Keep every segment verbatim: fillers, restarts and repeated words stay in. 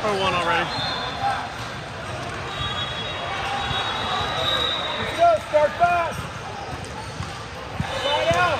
oh one already. Let's go, start fast. Slide out.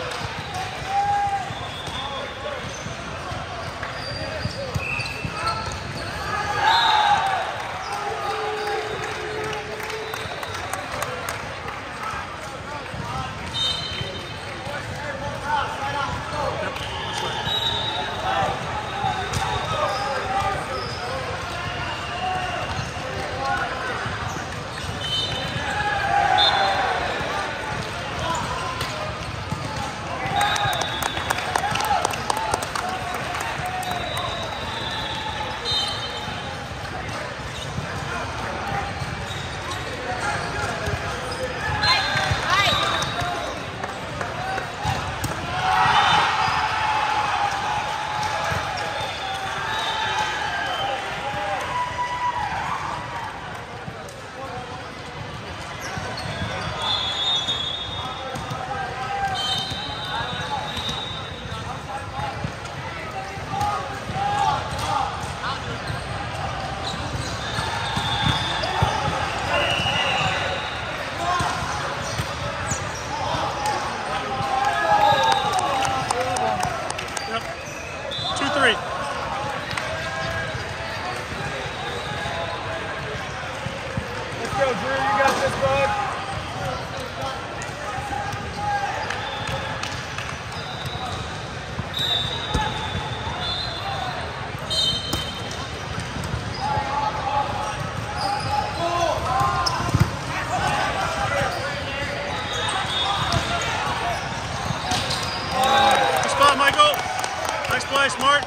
Smart.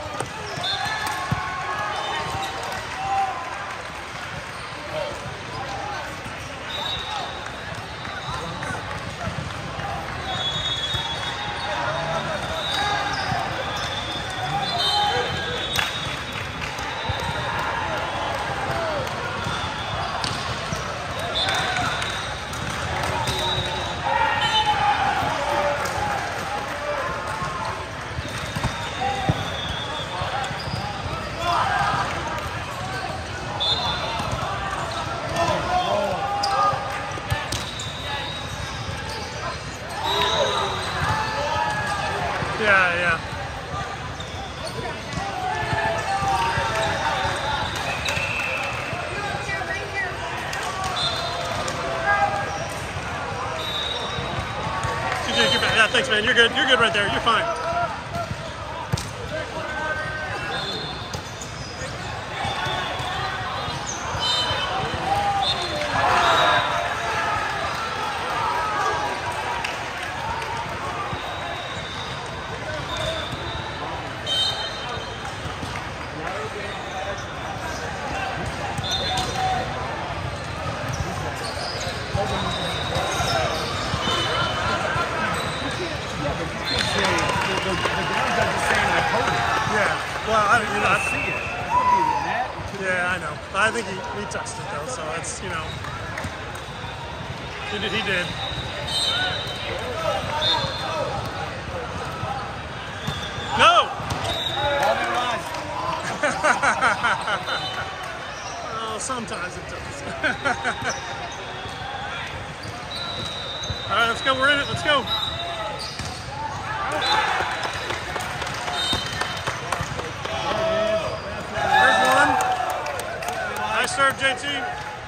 Yeah, yeah. C J, you're back. Yeah, thanks, man. You're good. You're good right there. You're fine. Well, I don't, you know, I see it. Yeah, I know. But I think he, he touched it though, so it's, you know, he did. He did. No. Oh, sometimes it does. All right, let's go. We're in it. Let's go. Serve, J T.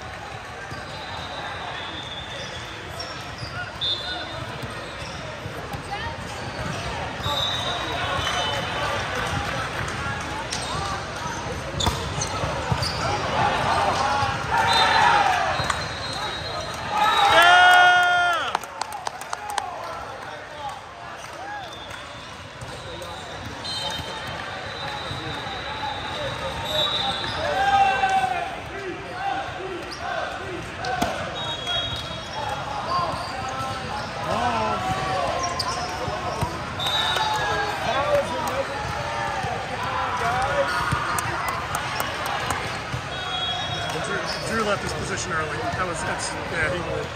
Drew left his position early. That was, that's, yeah, he will.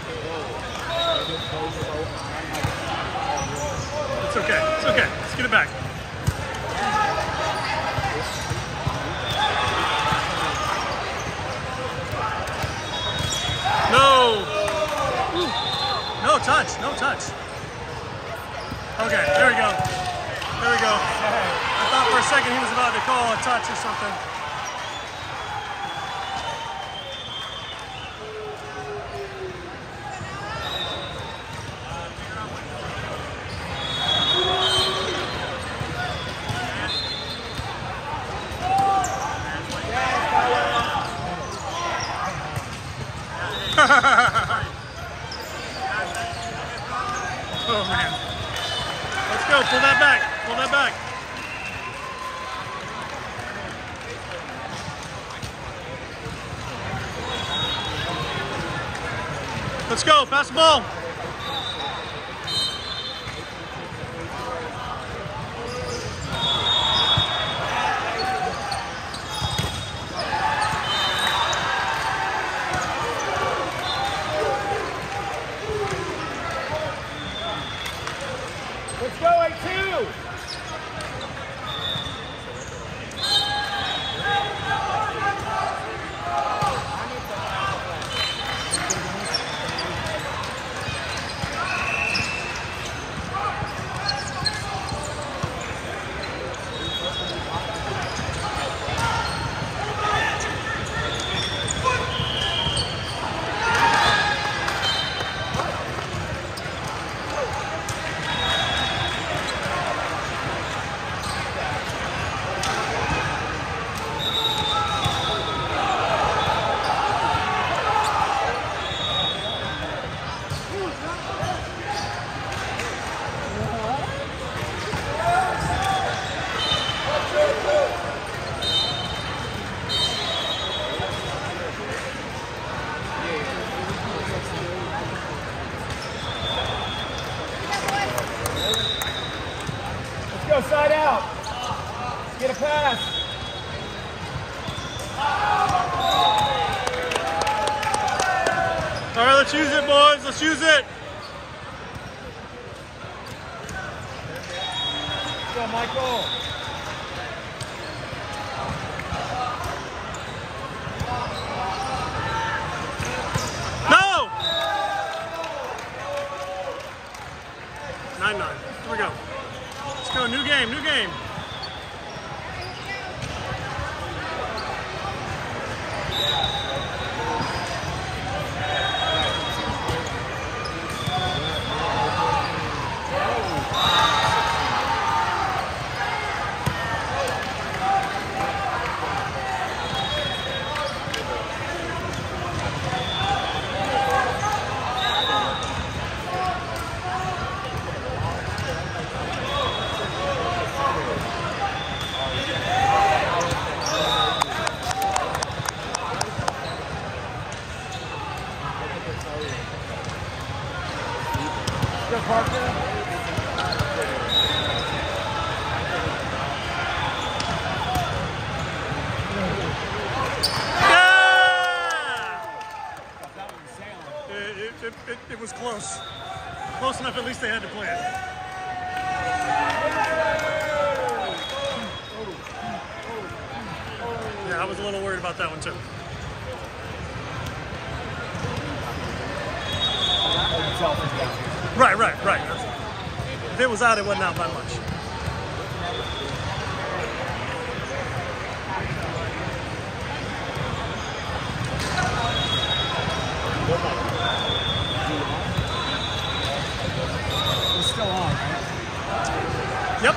It's okay. It's okay. Let's get it back. touch, no touch. Okay, there we go. There we go. I thought for a second he was about to call a touch or something. Oh man. Let's go, pull that back, pull that back. Let's go, pass the ball. Let's go, A two! Go side out. Let's get a pass. All right, let's use it, boys. Let's use it. Let's go, Michael. No! nine nine. Here we go. Let's go, new game, new game. Go, Parker. It, it, it, it was close. Close enough, at least they had to play it. Yeah, I was a little worried about that one too. Right, right, right. That's, if it was out, it wasn't out by much. It's still on, right? Yep.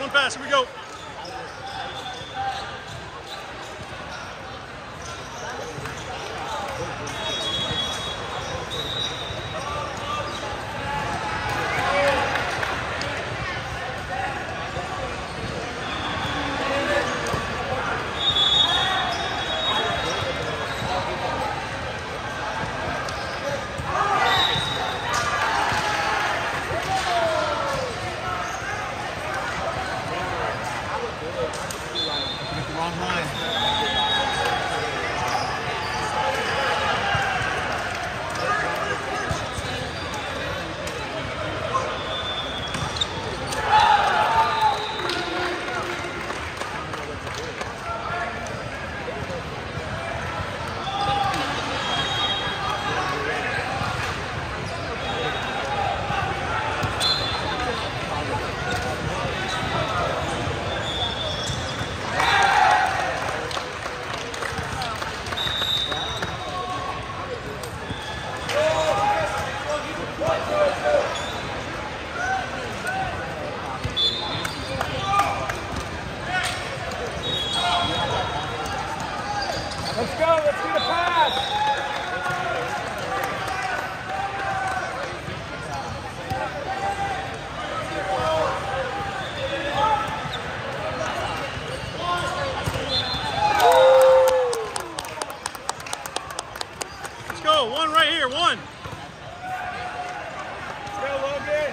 one pass. Here we go. Wrong line. Let's go, let's get a pass! Let's go. One right here. One. Let's go, Logan!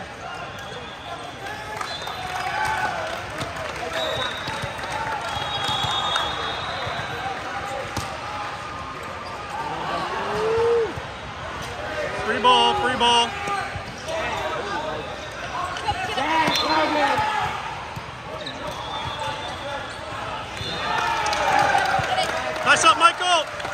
Free ball. Free ball. Nice up, Michael.